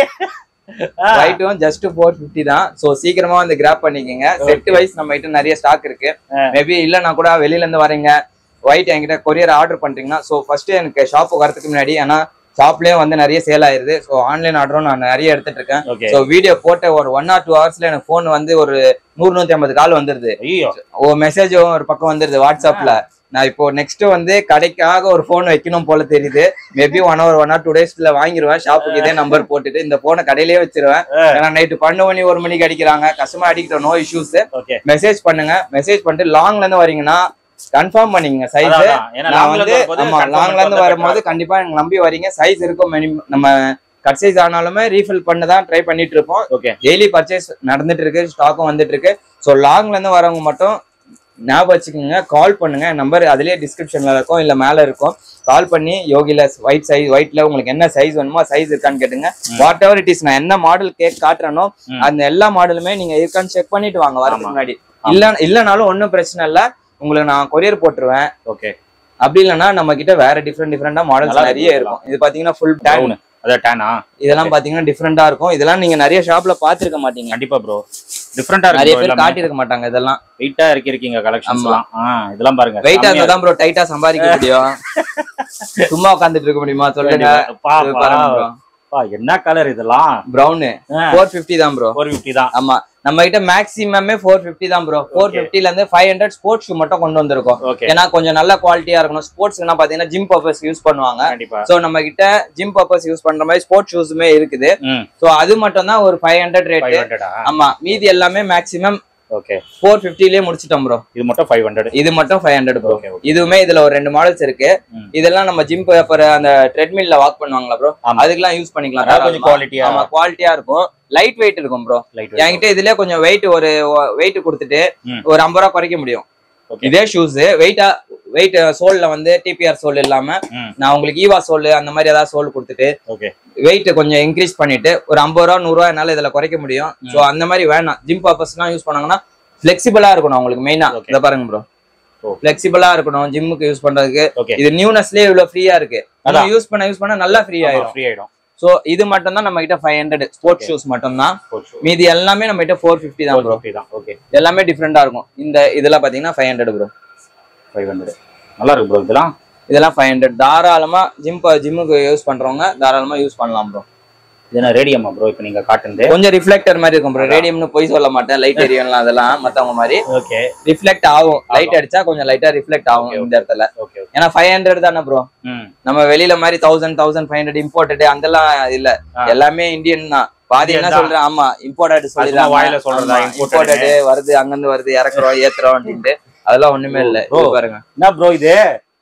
ஒயிட்டும் ஜஸ்ட் 450 தான். சோ சீக்கிரமா வந்து கிராப் பண்ணிக்கங்க. செட் வைஸ் நம்ம கிட்ட நிறைய ஸ்டாக் இருக்கு. மேபி இல்லன்னா கூட வெளியில இருந்து வரீங்க ஒயிட் என்கிட்ட கொரியர் ஆர்டர் பண்றீங்கன்னா, சோ ஃபர்ஸ்ட் எனக்கு ஷாப்புக்கு வரதுக்கு முன்னாடி, ஏன்னா ஷாப்லயும் வந்து நிறைய சேல் ஆயிருது. ஸோ ஆன்லைன் ஆர்டரும் நான் நிறைய எடுத்துட்டு இருக்கேன். ஸோ வீடியோ போட்ட ஒரு 1 or 2 hours எனக்கு போன் வந்து ஒரு 100-150 கால் வந்துருது. ஒரு மெசேஜும் ஒரு பக்கம் வந்துருது வாட்ஸ்அப்ல. நான் இப்போ நெக்ஸ்ட் வந்து கடைக்காக ஒரு போன் வைக்கணும் போல தெரியுது. மேபி 1 or 2 daysல வாங்கிடுவேன். ஷாப்புக்கு இதே நம்பர் போட்டுட்டு இந்த போனை கடையிலேயே வச்சிருவேன். ஏன்னா நைட்டு 12 1 மணிக்கு அடிக்கிறாங்க. கஸ்டமர் அடிக்கிட்ட நோ இஷ்யூஸ். மெசேஜ் பண்ணுங்க. மெசேஜ் பண்ணிட்டு லாங்ல இருந்து வரீங்கன்னா கன்ஃபார்ம் பண்ணிக்கங்க சைஸ். நான் வந்து ஆமா லாங்ல இருந்து வரும்போது கண்டிப்பா எனக்கு நம்பி வரீங்க. சைஸ் இருக்கும். நம்ம கட் சைஸ் ஆனாலுமே ரீஃபில் பண்ணதான் ட்ரை பண்ணிட்டு இருப்போம். டெய்லி பர்ச்சேஸ் நடந்துட்டு இருக்கு. ஸ்டாக்கும் வந்துட்டு இருக்கு. ஸோ லாங்ல இருந்து வரவங்க மட்டும் ஞாபகம் வச்சுக்கோங்க. கால் பண்ணுங்க. நம்பர் அதுலயே டிஸ்கிரிப்ஷன்ல இருக்கும், இல்ல மேல இருக்கும். கால் பண்ணி யோகில ஒயிட் சைஸ், ஒயிட்ல உங்களுக்கு என்ன சைஸ் வேணுமோ சைஸ் இருக்கான்னு கேட்டுங்க. வாட் எவர் இட் இஸ், நான் என்ன மாடல் கேக் காட்டுறனோ அந்த எல்லா மாடலுமே நீங்க இருக்கான்னு செக் பண்ணிட்டு வாங்க வரதுக்கு முன்னாடி. இல்லனாலும் ஒன்னும் பிரச்சனை இல்ல, உங்களுக்கு நான் கொரியர் போட்டுருவேன். ஓகே. அப்படி இல்லைன்னா நம்ம கிட்ட வேற டிஃப்ரெண்டா மாடல்ஸ் நிறைய இருக்கும். இது பாத்தீங்கன்னா ஃபுல் டேன். அதான் டேனா. இதெல்லாம் பாத்தீங்கன்னா டிஃப்ரெண்டா இருக்கும். இதெல்லாம் நீங்க நிறைய ஷாப்ல பாத்துருக்க மாட்டீங்க. கண்டிப்பா ப்ரோ. டிஃப்ரெண்டா நிறைய பேர் காட்டி இருக்க மாட்டாங்க. இதெல்லாம் வெயிட்டா இருக்கீங்க கலெக்ஷன்ஸ்லாம். இதெல்லாம் பாருங்க. வெயிட்டா இருந்தா தான் ப்ரோ டைட்டா சம்பாதிக்க முடியும். சும்மா உட்கார்ந்துட்டு இருக்க முடியுமா சொல்லுங்க. என்ன கலர் இதெல்லாம்? பிரவுன். 450 தான் ப்ரோ. 450 தான். ஆமா, நம்ம கிட்ட மேக்ஸிமமே 450 தான் ப்ரோ. 450ல இருந்து 500 ஸ்போர்ட்ஸ் ஷூ மட்டும் கொண்டு வந்திருக்கோம். ஏன்னா கொஞ்சம் நல்ல குவாலிட்டியா இருக்கணும். ஸ்போர்ட்ஸ்னா பாத்தீங்கன்னா ஜிம் பர்பஸ் யூஸ் பண்ணுவாங்க. சோ நம்ம கிட்ட ஜிம் பர்பஸ் யூஸ் பண்ற மாதிரி ஸ்போர்ட்ஸ் ஷூஸுமே இருக்குது. சோ அது மட்டும் தான் ஒரு 500 ரேட். ஆமா, மீதி எல்லாமே மேக்ஸிமம் ஓகே 450லயே முடிச்சிட்டோம் ப்ரோ. இது மட்டும் 500. இது மட்டும் 500 ப்ரோ. இதுவுமே இதுல ஒரு 2 மாடல்ஸ் இருக்கு. இதெல்லாம் நம்ம ஜிம் பேப்பர் அந்த ட்ரெட்மில்ல வாக் பண்ணுவாங்களா ப்ரோ, அதுக்கெல்லாம் யூஸ் பண்ணிக்கலாம். கொஞ்சம் குவாலிட்டியா. ஆமா, குவாலிட்டியா இருக்கும். லைட் வெயிட் இருக்கும் ப்ரோ. என்கிட்ட இதுலயே கொஞ்சம் வெயிட் கொடுத்துட்டு ஒரு 50 ரூபா குறைக்க முடியும். இதே ஷூஸ் வெயிட் சோல்ல வந்து டிபிஆர் சோல் இல்லாம நான் உங்களுக்கு ஈவா சோல் அந்த மாதிரி ஏதாவது சோல் கொடுத்துட்டு வெயிட் கொஞ்சம் இன்க்ரீஸ் பண்ணிட்டு ஒரு 50 ரூபா 100 ரூபா என்னால இதுல குறைக்க முடியும். சோ அந்த மாதிரி வேணாம். ஜிம் பர்பஸ்லாம் யூஸ் பண்ணாங்கன்னா ஃபிளெக்சிபிளா இருக்கணும் உங்களுக்கு. மெயினா இத பாருங்க ப்ரோ, ஃபிளெக்சிபிளா இருக்கணும் ஜிம்முக்கு யூஸ் பண்றதுக்கு. இது நியூனஸ்லயே இவ்வளவு ஃப்ரீயா இருக்கு. யூஸ் பண்ண நல்லா ஃப்ரீ ஆயிடும். சோ இது மட்டும் தான் நம்ம கிட்ட 500 ஸ்போர்ட்ஸ் ஷூஸ் மட்டும் தான். மீதி எல்லாமே நம்ம கிட்ட 450 தான் ப்ரோ. ஓகே, எல்லாமே டிஃபரெண்டா இருக்கும். இதெல்லாம் பாத்தீங்கன்னா 500 ப்ரோ. 500 நல்லா இருக்கு ப்ரோ. இதெல்லாம் 500 தாராளமா ஜிம்முக்கு யூஸ் பண்றவங்க தாராளமா யூஸ் பண்ணலாம் ப்ரோ. இதுனா ரேடியமா ப்ரோ? இப்போ நீங்க காட்டுனது கொஞ்சம் ரிஃப்ளெக்டர் மாதிரி இருக்கும் ப்ரோ. ரேடியம்னு போய் சொல்ல மாட்டேன். லைட் எரியலாம் அதெல்லாம் மத்தவங்க மாதிரி. ஓகே, ரிஃப்ளெக்ட் ஆகும். லைட் அடிச்சா கொஞ்சம் லைட்டா ரிஃப்ளெக்ட் ஆகும் இந்த இடத்துல. ஏன்னா 500 தானே ப்ரோ. நம்ம வெளியில மாதிரி 1000-1500 இம்போர்ட்டட் அதெல்லாம் இல்ல. எல்லாமே இந்தியன் தான். பாதி என்ன சொல்றேன், ஆமா இம்போர்ட்டட் சொல்லிதான் வாயில சொல்றதா. இம்போர்ட்டட் வருது, அங்க இருந்து வருது, இறக்குறோம் ஏத்துறோம் அப்படின்ட்டு அதெல்லாம் ஒண்ணுமே இல்ல. பாருங்க என்ன ப்ரோ இது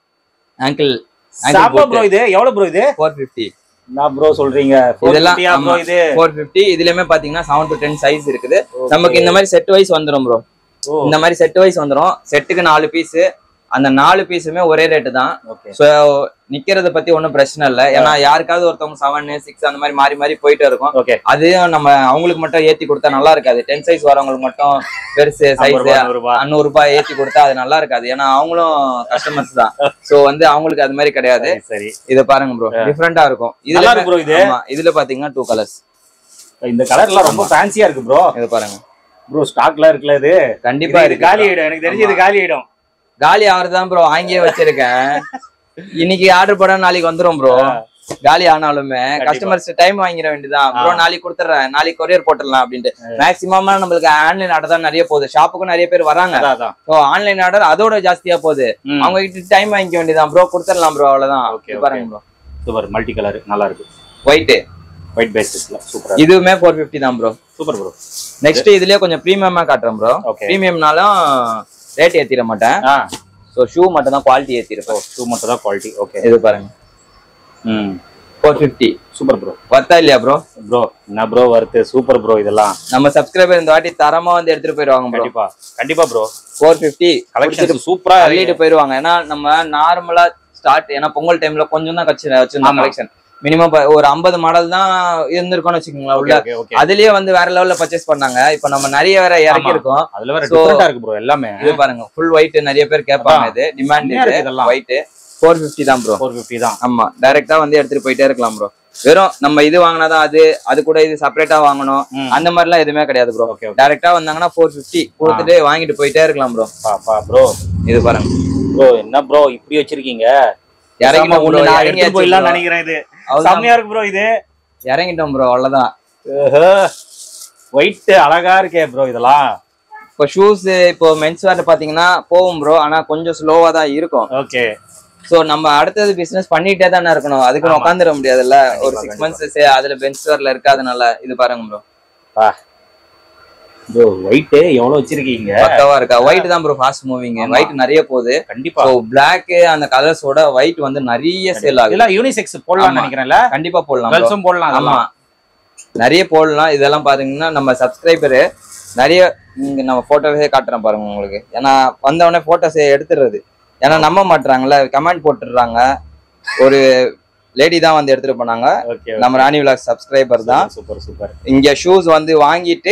ஆங்கிள் சாப்பா ப்ரோ. இது எவ்வளவு ப்ரோ? இது 450. நான் ப்ரோ சொல்றீங்க இதெல்லாம் 450. இதுலயுமே பாத்தீங்கன்னா 7 to 10 சைஸ் இருக்குது. நமக்கு இந்த மாதிரி செட் வைஸ் வந்துரும் ப்ரோ. இந்த மாதிரி செட் வைஸ் வந்துரும். செட்டுக்கு 4 பீஸ். அந்த 4 பீஸுமே ஒரே ரேட்டு தான். சோ நிக்கிறத பத்தி ஒன்னும் பிரச்சனை இல்ல. ஏன்னா யாருக்காவது ஒருத்தவங்க 7, 6 அந்த மாதிரி மாறி மாறி போயிட்டு இருக்கும். அதையும் நம்ம அவங்களுக்கு மட்டும் ஏத்தி கொடுத்தா நல்லா இருக்காது. 10 சைஸ் வரவங்களுக்கு மட்டும் பெருசு சைஸ் 100 ரூபாய் ஏத்தி கொடுத்தா அது நல்லா இருக்காது. ஏன்னா அவங்களும் கஸ்டமர்ஸ் தான். சோ வந்து அவங்களுக்கு அது மாதிரி கிடையாது. இத பாருங்க ப்ரோ, டிஃபரெண்டா இருக்கும். இதுல பாத்தீங்கன்னா 2 கலர்ஸ். இந்த கலர்லாம் ரொம்ப ஃபேன்சியா இருக்கு ப்ரோ. இத பாருங்க ப்ரோ, ஸ்டாக்ல இருக்குல இது. கண்டிப்பா இது காலி ஆயிடும். எனக்கு தெரிஞ்சு இது காலி ஆயிடும். காலி ஆகுறதுதான் ப்ரோ. வாங்கியே வச்சிருக்கேன். இன்னைக்கு ஆர்டர் போட நாளைக்கு வந்துரும் ப்ரோ. காலி ஆனாலுமே கஸ்டமர்ஸ் டைம் வாங்கிட வேண்டியதான் ப்ரோ. நாளைக்கு கொடுத்துறேன், நாளைக்கு கொரியர் போட்டுடலாம் அப்படின்ட்டு. மேக்சிமமா நம்மளுக்கு ஆன்லைன் ஆர்டர் தான் நிறைய போகுது. ஷாப்புக்கும் நிறைய பேர் வராங்க. ஆன்லைன் ஆர்டர் அதோட ஜாஸ்தியா போகுது. அவங்க கிட்ட டைம் வாங்கிக்க வேண்டியதான் ப்ரோ. கொடுத்துடலாம் ப்ரோ, அவ்வளவுதான். பாருங்க ப்ரோ, சூப்பர் மல்டி கலர் நல்லா இருக்கு. ஒயிட் பேசிஸ்ல சூப்பர். இதுவுமே 450 தான் ப்ரோ. Super bro. நெக்ஸ்ட் இதுலயே கொஞ்சம் பிரீமியமா காட்டுறேன் ப்ரோ. பிரீமியம்னாலும் ரேட் ஏத்திர மாட்டேன். சோ ஷூ மட்டும் தான் குவாலிட்டி ஏத்திருப்போம். ஷூ மட்டும் தான் குவாலிட்டி. ஓகே, இது பாருங்க. 450. Super bro. வர்த்தா இல்லையா ப்ரோ? ப்ரோ என்ன ப்ரோ வருது, சூப்பர் ப்ரோ. இதெல்லாம் நம்ம சப்ஸ்கிரைபர் இந்த வாட்டி தரமா வந்து எடுத்துட்டு போயிருவாங்க ப்ரோ. கண்டிப்பா கண்டிப்பா ப்ரோ. 450 கலெக்ஷன் சூப்பரா அள்ளிட்டு போயிருவாங்க. ஏன்னா நம்ம நார்மலா ஸ்டார்ட், ஏன்னா பொங்கல் டைம்ல கொஞ்சம் தான் வச்சிருந்தோம் கலெக்ஷன். மினிமம் ஒரு 50 மாடல் தான் இருந்திருக்கும்னு வச்சுக்கோங்களேன் உள்ள. அதுலயே வந்து வேற லெவல்ல பர்ச்சேஸ் பண்ணாங்க. இப்ப நம்ம நிறைய வேற இறக்கி இருக்கோம். அதுல வேற டிஃபரெண்டா இருக்கு ப்ரோ எல்லாமே. இது பாருங்க ஃபுல் ஒயிட், நிறைய பேர் கேட்பாங்க. இது டிமாண்ட் இதெல்லாம் ஒயிட் 450 தான் ப்ரோ. 450 தான். ஆமா, டைரக்டா வந்து எடுத்துட்டு போயிட்டே இருக்கலாம் ப்ரோ. வெறும் நம்ம இது வாங்கினாதான் அது கூட இது செப்பரேட்டா வாங்கணும் அந்த மாதிரி எல்லாம் எதுவுமே கிடையாது ப்ரோ. டைரக்டா வந்தாங்கன்னா 450 கொடுத்துட்டு வாங்கிட்டு போயிட்டே இருக்கலாம் ப்ரோ. ப்ரோ இது பாருங்க ப்ரோ, என்ன ப்ரோ இப்படி வச்சிருக்கீங்க? இறங்கிட்டோம் ப்ரோ, இறங்கி போயிடலாம் நினைக்கிறேன். இது செம்மையா இருக்கு ப்ரோ. இது இறங்கிட்டோம் ப்ரோ, அவ்வளவுதான். ஒயிட் அழகா இருக்கே ப்ரோ. இதெல்லாம் இப்போ ஷூஸ் இப்போ மென்ஸ் வேர்ல பாத்தீங்கன்னா போகும் ப்ரோ, ஆனா கொஞ்சம் ஸ்லோவா தான் இருக்கும். ஓகே. சோ நம்ம அடுத்தது பிசினஸ் பண்ணிட்டே தானே இருக்கணும், அதுக்கு உட்காந்துட முடியாதுல்ல. ஒரு 6 months அதுல மென்ஸ் வேர்ல இருக்காதனால இது பாருங்க ப்ரோ. ப்ரோ ஒயிட் எவ்வளவு வச்சிருக்கீங்க? பக்காவா இருக்கா? ஒயிட் தான் ப்ரோ ஃபாஸ்ட் மூவிங். ஒயிட் நிறைய போகுது கண்டிப்பா. சோ பிளாக் அந்த கலர்ஸோட ஒயிட் வந்து நிறைய சேல் ஆகுது. இதெல்லாம் யூனிசெக்ஸ் போடலாம் நினைக்கிறேன்ல. கண்டிப்பா போடலாம், கேர்ள்ஸும் போடலாம். ஆமா நிறைய போடலாம். இதெல்லாம் பாத்தீங்கன்னா நம்ம சப்ஸ்கிரைபர் நிறைய இங்க நம்ம போட்டோஸே காட்டுறேன் பாருங்க உங்களுக்கு. ஏன்னா வந்தவொடனே போட்டோஸ் எடுத்துடுறது, ஏன்னா நம்ப மாட்டாங்கல்ல, கமெண்ட் போட்டுடுறாங்க. ஒரு லேடி தான் வந்து எடுத்துட்டு போனாங்க, நம்ம ராணி விலாக்ஸ் சப்ஸ்கிரைபர் தான். Super super. இங்க ஷூஸ் வந்து வாங்கிட்டு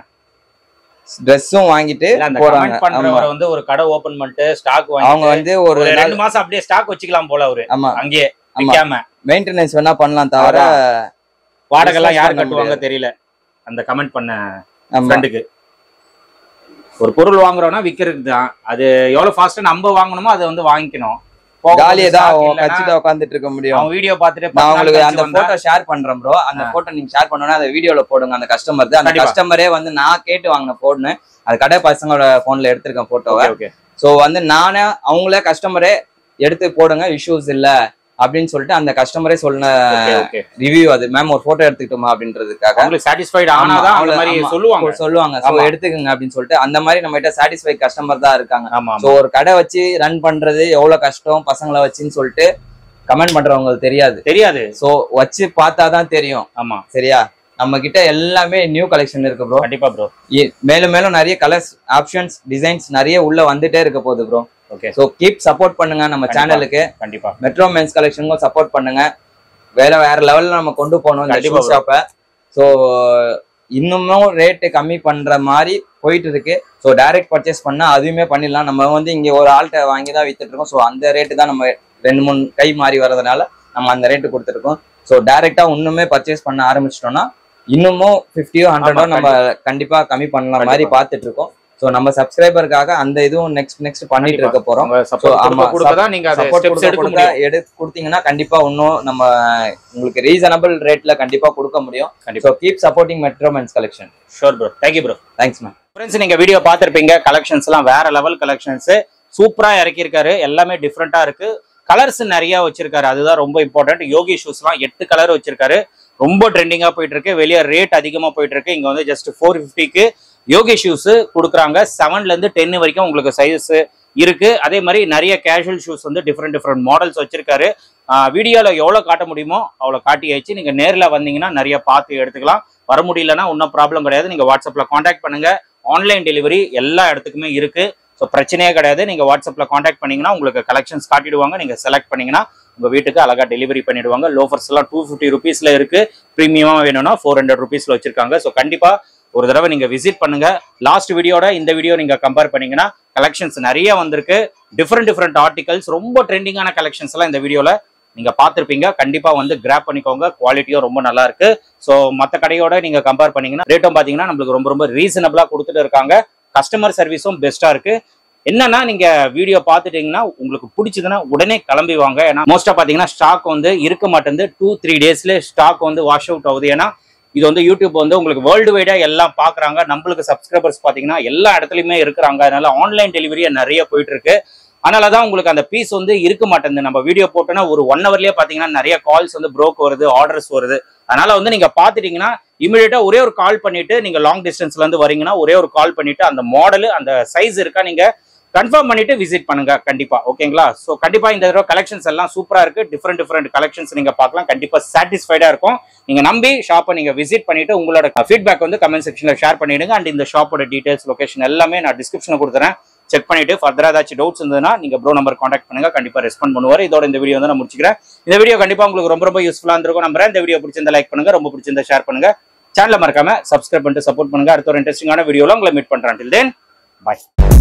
ட்ரெஸ்ஸும் வாங்கிட்டு போறாங்க. பண்றவர வந்து ஒரு கடை ஓபன் பண்ணிட்டு ஸ்டாக் வாங்கி அவங்க வந்து ஒரு 2 மாசம் அப்படியே ஸ்டாக் வச்சுக்கலாம் போல அவரு. ஆமா, அங்கேயே விக்காம மெயின்டெனன்ஸ் வேணா பண்ணலாம், தவிர வாடகை எல்லாம் யார் கட்டுவாங்க தெரியல. அந்த கமெண்ட் பண்ண ஃப்ரெண்டுக்கு ஒரு பொருள் வாங்குறோம்னா விக்கிறதுக்கு தான். அது எவ்வளவு ஃபாஸ்டா நம்ம வாங்கணுமோ அதை வந்து வாங்கிக்கணும். காலியே தான் கச்சிட்டு உட்காந்துட்டு இருக்க முடியும். அவன் வீடியோ பார்த்துட்டு நான் உங்களுக்கு அந்த போட்டோ ஷேர் பண்றேன் ப்ரோ. அந்த போட்டோ நீங்க ஷேர் பண்ணோன்னா அந்த வீடியோல போடுங்க. அந்த கஸ்டமர் அந்த கஸ்டமரே வந்து நான் கேட்டு வாங்கின போன்னு அது கடை பசங்களோட போன்ல எடுத்திருக்கேன் போட்டோவை. சோ வந்து நானே அவங்களே கஸ்டமரே எடுத்து போடுங்க, இஷ்யூஸ் இல்ல அப்படின்னு சொல்லிட்டு அந்த கஸ்டமரே சொன்ன ரிவ்யூ. அது மேம் ஒரு போட்டோ எடுத்துக்கிட்டோமா அப்படின்றதுக்காக உங்களுக்கு சாட்டிஸ்ஃபைட் ஆனாதான் அந்த மாதிரி சொல்லுவாங்க. சோ எடுத்துக்கங்க அப்படின்னு சொல்லிட்டு அந்த மாதிரி நம்ம கிட்ட சாட்டிஸ்ஃபை கஸ்டமர் தான் இருக்காங்க. சோ ஒரு கடை வச்சு ரன் பண்றது எவ்வளவு கஷ்டம் பசங்களை வச்சுன்னு சொல்லிட்டு கமெண்ட் பண்றவங்களுக்கு தெரியாது. சோ வச்சு பார்த்தாதான் தெரியும். ஆமா சரியா? நம்ம கிட்ட எல்லாமே நியூ கலெக்ஷன் இருக்கு ப்ரோ. கண்டிப்பா ப்ரோ. மேலும் மேலும் நிறைய கலர்ஸ், ஆப்ஷன்ஸ், டிசைன்ஸ் நிறைய உள்ள வந்துட்டே இருக்க போகுது bro. Okay. So keep support பண்ணுங்க நம்ம சேனலுக்கு. கண்டிப்பா மெட்ரோ மென்ஸ் கலெக்ஷனுக்கும் சப்போர்ட் பண்ணுங்க. வேற லெவல்ல நம்ம கொண்டு போகணும் இந்த ஷூ ஷாப்பை. சோ இன்னுமும் ரேட்டு கம்மி பண்ற மாதிரி போயிட்டு இருக்கு. ஸோ டைரக்ட் பர்ச்சேஸ் பண்ணா அதுவுமே பண்ணிடலாம். நம்ம வந்து இங்க ஒரு ஆள்கிட்ட வாங்கி தான் வித்துட்டு இருக்கோம். ஸோ அந்த ரேட்டு தான் நம்ம 2-3 கை மாறி வர்றதுனால நம்ம அந்த ரேட்டு கொடுத்துருக்கோம். ஸோ டைரக்டா இன்னுமே பர்ச்சேஸ் பண்ண ஆரம்பிச்சிட்டோம்னா இன்னமும் 50 100 நம்ம கண்டிப்பா கம்மி பண்ணலாம் மாதிரி பார்த்துட்டு இருக்கோம். சோ நம்ம சப்ஸ்கிரைபருக்காக அந்த இதுவும் நெக்ஸ்ட் பண்ணிட்டு இருக்க போறோம். கொடுத்தீங்கன்னா கண்டிப்பா இன்னும் நம்ம உங்களுக்கு ரீசனபிள் ரேட்ல கண்டிப்பா கொடுக்க முடியும். So keep supporting metro men's collection. Sure bro. Thank you bro. Thanks ma'am. Friends நீங்க வீடியோ பார்த்திருப்பீங்க. கலெக்ஷன்ஸ் எல்லாம் வேற லெவல் கலெக்ஷன்ஸ் சூப்பரா இறக்கியிருக்காரு. எல்லாமே டிஃப்ரெண்டா இருக்கு. கலர்ஸ் நிறைய வச்சிருக்காரு, அதுதான் ரொம்ப இம்பார்ட்டன்ட். யோகி ஷூஸ்லாம் 8 கலர் வச்சிருக்காரு. ரொம்ப ட்ரெண்டிங்கா போயிட்டு இருக்கு. வெளியே ரேட் அதிகமா போயிட்டு இருக்கு. இங்க வந்து ஜஸ்ட் 450க்கு யோகி ஷூஸ் கொடுக்குறாங்க. 7ல இருந்து 10 வரைக்கும் உங்களுக்கு சைஸ் இருக்கு. அதே மாதிரி நிறைய கேஷுவல் ஷூஸ் வந்து டிஃப்ரெண்ட் மாடல்ஸ் வச்சிருக்காரு. வீடியோல எவ்வளவு காட்ட முடியுமோ அவ்வளவு காட்டியாச்சு. நீங்க நேர்ல வந்தீங்கன்னா நிறைய பார்த்து எடுத்துக்கலாம். வர முடியலன்னா ஒன்றும் ப்ராப்ளம் கிடையாது. நீங்க வாட்ஸ்அப்ல கான்டாக்ட் பண்ணுங்க. ஆன்லைன் டெலிவரி எல்லா இடத்துக்குமே இருக்கு. ஸோ பிரச்சனையே கிடையாது. நீங்க வாட்ஸ்அப்ல கான்டாக்ட் பண்ணீங்கன்னா உங்களுக்கு கலெக்ஷன்ஸ் காட்டிடுவாங்க. நீங்க செலக்ட் பண்ணீங்கன்னா உங்க வீட்டுக்கு அழகா டெலிவரி பண்ணிடுவாங்க. லோஃபர்ஸ் எல்லாம் 250 ருபீஸ்ல இருக்கு. பிரீமியமா வேணும்னா 400 ருபீஸ்ல வச்சிருக்காங்க. ஸோ கண்டிப்பா ஒரு தடவை நீங்க விசிட் பண்ணுங்க. லாஸ்ட் வீடியோட இந்த வீடியோ நீங்க கம்பேர் பண்ணீங்கன்னா கலெக்ஷன்ஸ் நிறைய வந்திருக்கு. டிஃப்ரெண்ட் ஆர்டிகல்ஸ், ரொம்ப ட்ரெண்டிங்கான கலெக்ஷன்ஸ் எல்லாம் இந்த வீடியோல நீங்க பார்த்திருப்பீங்க. கண்டிப்பா வந்து கிராப் பண்ணிக்கோங்க. குவாலிட்டியும் ரொம்ப நல்லா இருக்கு. ஸோ மற்ற கடையோட நீங்க கம்பேர் பண்ணீங்கன்னா ரேட்டும் பாத்தீங்கன்னா நம்மளுக்கு ரொம்ப ரீசனபிளா கொடுத்துட்டு இருக்காங்க. கஸ்டமர் சர்வீஸும் பெஸ்டா இருக்கு. என்னன்னா நீங்க வீடியோ பார்த்துட்டீங்கன்னா உங்களுக்கு பிடிச்சதுன்னா உடனே கிளம்பி வாங்க. ஏன்னா மோஸ்டா பாத்தீங்கன்னா ஸ்டாக் வந்து இருக்க மாட்டேங்குது. 2-3 டேஸ்ல ஸ்டாக் வந்து வாஷ் அவுட் ஆகுது. ஏன்னா இது வந்து யூடியூப் வந்து உங்களுக்கு வேர்ல்டு வைடா எல்லாம் பாக்குறாங்க. நம்மளுக்கு சப்ஸ்கிரைபர்ஸ் பாத்தீங்கன்னா எல்லா இடத்துலயுமே இருக்கிறாங்க. அதனால ஆன்லைன் டெலிவரியா நிறைய போயிட்டு இருக்கு. அதனாலதான் உங்களுக்கு அந்த பீஸ் வந்து இருக்க மாட்டேங்குது. நம்ம வீடியோ போட்டோன்னா ஒரு 1 ஹவர்லயே பாத்தீங்கன்னா நிறைய கால்ஸ் வந்து ப்ரோக் வருது, ஆர்டர்ஸ் வருது. அதனால வந்து நீங்க பாத்துட்டீங்கன்னா இமீடியட்டா ஒரே ஒரு கால் பண்ணிட்டு, நீங்க லாங் டிஸ்டன்ஸ்ல இருந்து வரீங்கன்னா ஒரே ஒரு கால் பண்ணிட்டு அந்த மாடல் அந்த சைஸ் இருக்கா நீங்க கன்ஃபார்ம் பண்ணிட்டு விசிட் பண்ணுங்க கண்டிப்பா. ஓகேங்களா? ஸோ கண்டிப்பா இந்த தடவை கலெக்ஷன்ஸ் எல்லாம் சூப்பரா இருக்கு. டிஃப்ரெண்ட் கலெக்ஷன்ஸ் நீங்க பார்க்கலாம். கண்டிப்பா சாட்டிஸ்ஃபைடா இருக்கும். நீங்க நம்பி ஷாப்பை நீங்க விசிட் பண்ணிட்டு உங்களோட ஃபீட்பேக் வந்து கமெண்ட் செக்ஷன்ல ஷேர் பண்ணிடுங்க. அண்ட் இந்த ஷாப்போட டீடைல்ஸ், லொகேஷன் எல்லாமே நான் டிஸ்கிரிப்ஷன்ல கொடுத்துறேன். செக் பண்ணிட்டு ஃபர்தரா ஏதாச்சும் டவுட்ஸ் இருந்ததுன்னா நீங்க ப்ரோ நம்பர் கான்டாக்ட் பண்ணுங்க. கண்டிப்பா ரெஸ்பாண்ட் பண்ணுவார். இதோட இந்த வீடியோ வந்து நான் முடிச்சுக்கிறேன். இந்த வீடியோ கண்டிப்பா உங்களுக்கு ரொம்ப யூஸ்ஃபுல்லா இருந்திருக்கும் நம்புறேன். இந்த வீடியோ பிடிச்சிருந்தா லைக் பண்ணுங்க, ரொம்ப பிடிச்சிருந்தா ஷேர் பண்ணுங்க. சேனலை மறக்காம சப்ஸ்கிரைப் பண்ணிட்டு சப்போர்ட் பண்ணுங்க. அடுத்த ஒரு இன்ட்ரெஸ்டிங்கான வீடியோல உங்களை மீட் பண்றேன். Till then, bye.